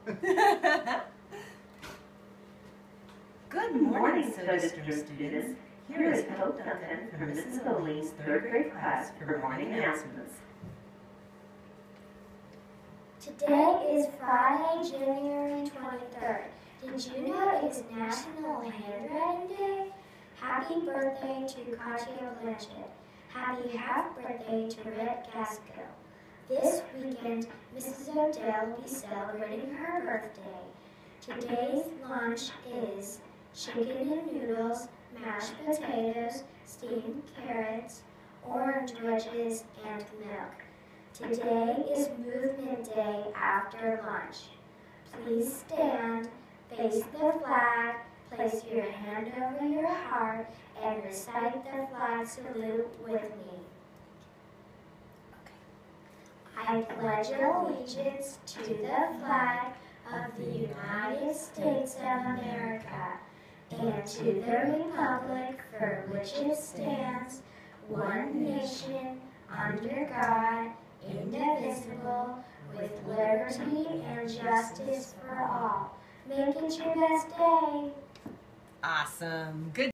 Good morning, Soderstrom students. Here is Hope Duncan from Mrs. Olene's third grade class for morning announcements. Today is Friday, January 23rd. Did you know it's National Handwriting Day? Happy birthday to Katya Blanchett. Happy half birthday to Red Gaskill. This weekend, Mrs. Odell will be celebrating her birthday. Today's lunch is chicken and noodles, mashed potatoes, steamed carrots, orange wedges, and milk. Today is Movement Day after lunch. Please stand, face the flag, place your hand over your heart, and recite the flag salute with me. I pledge allegiance to the flag of the United States of America and to the republic for which it stands, one nation, under God, indivisible, with liberty and justice for all. Make it your best day. Awesome. Good